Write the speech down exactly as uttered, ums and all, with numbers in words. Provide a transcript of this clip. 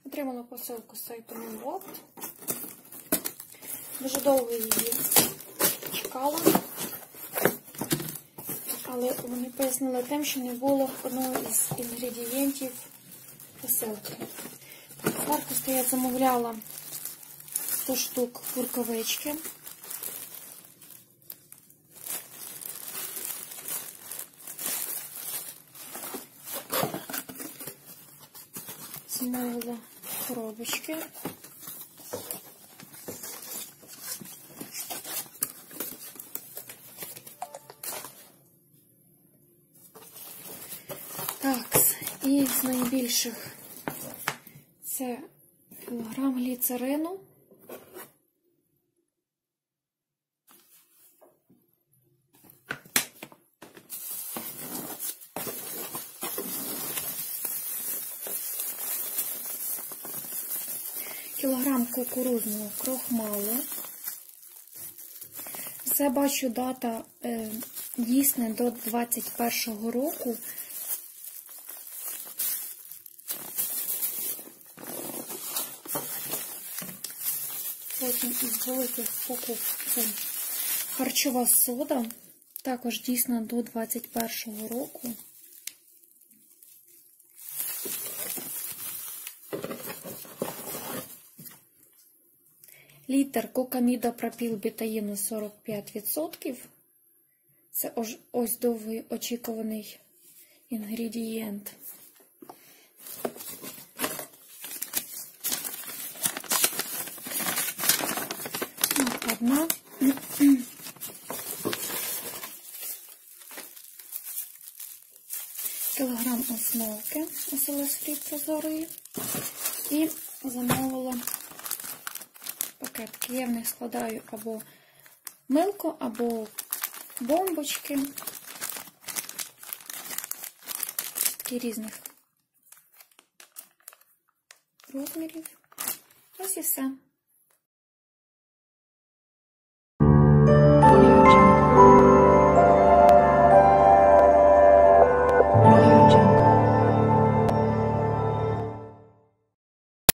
Отримала посилку з сайту Мілвокт. Дуже довго її чекала, але вони пояснили тим, що не було одного із інгредієнтів посилки. Зверху стоять, замовляла сто штук курковички. Замовила коробочки. Так, і з найбільших це кілограм гліцерину. Кілограм кукурудзяного крохмалу. Це, бачу, дата е, дійсна до двадцять першого року. Потім із великих покупок харчова сода, також дійсна до двадцять першого року. Літр кокамідопропілбутаїну сорок п'ять відсотків. Це ось довгий очікуваний інгредієнт. Одна. Кілограм основки ес ел ес Free прозорої. І замовила пакетки. Я в них складаю або милко, або бомбочки. Такі різних розмірів. Ось і все.